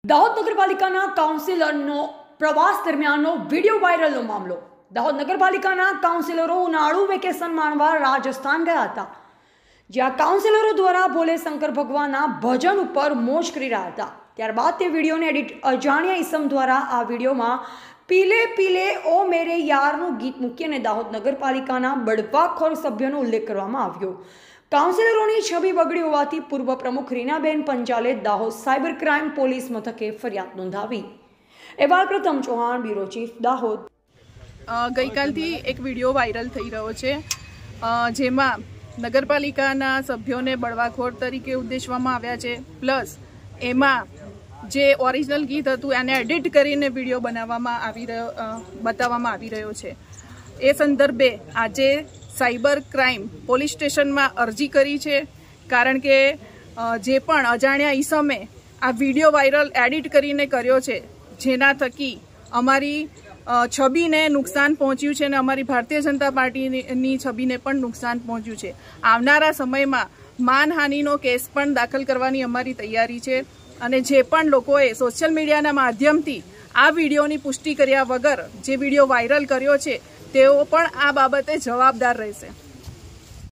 દાહોદ નગરપાલિકાના કાઉન્સિલરનો પ્રવાસ દરમિયાનનો વિડીયો વાયરલનો મામલો। દાહોદ નગરપાલિકાના કાઉન્સિલરો ઉનાળુ વેકેશન માણવા રાજસ્થાન ગયા હતા, જ્યાં કાઉન્સિલરો દ્વારા ભોલે શંકર ભગવાનના ભજન ઉપર મોજ કરી રહ્યા હતા। ત્યારબાદ તે વિડીયોને એડિટ અજાણ્યા ઈસમ દ્વારા આ વિડીયોમાં પીલે પીલે ઓ મેરે યારનું ગીત મૂકી અને દાહોદ નગરપાલિકાના બળવાખોર સભ્યોનો ઉલ્લેખ કરવામાં આવ્યો। કાઉન્સિલરોની છબી બગડી હોવાથી પૂર્વ પ્રમુખ રીનાબેન પંચાલે દાહોદ સાયબર ક્રાઇમ પોલીસ મથકે ફરિયાદ નોંધાવી। અહેવાલ પ્રથમ ચૌહાણ, બ્યુરો ચીફ, દાહોદ। ગઈકાલથી એક વિડીયો વાયરલ થઈ રહ્યો છે, જેમાં નગરપાલિકાના સભ્યોને બળવાખોર તરીકે ઉદ્દેશવામાં આવ્યા છે, પ્લસ એમાં જે ઓરિજિનલ ગીત હતું એને એડિટ કરીને વિડીયો બતાવવામાં આવી રહ્યો છે। એ સંદર્ભે આજે સાયબર ક્રાઇમ પોલીસ સ્ટેશનમાં અરજી કરી છે, કારણ કે જે પણ અજાણ્યા ઈસમે આ વિડીયો વાયરલ એડિટ કરીને કર્યો છે, જેના થકી અમારી છબીને નુકસાન પહોંચ્યું છે અને અમારી ભારતીય જનતા પાર્ટીની છબીને પણ નુકસાન પહોંચ્યું છે। આવનારા સમયમાં માનહાનિનો કેસ પણ દાખલ કરવાની અમારી તૈયારી છે અને જે પણ લોકોએ સોશિયલ મીડિયાના માધ્યમથી આ વિડીયોની પુષ્ટિ કર્યા વગર જે વિડીયો વાયરલ કર્યો છે તેઓ પણ આ બાબતે જવાબદાર રહેશે।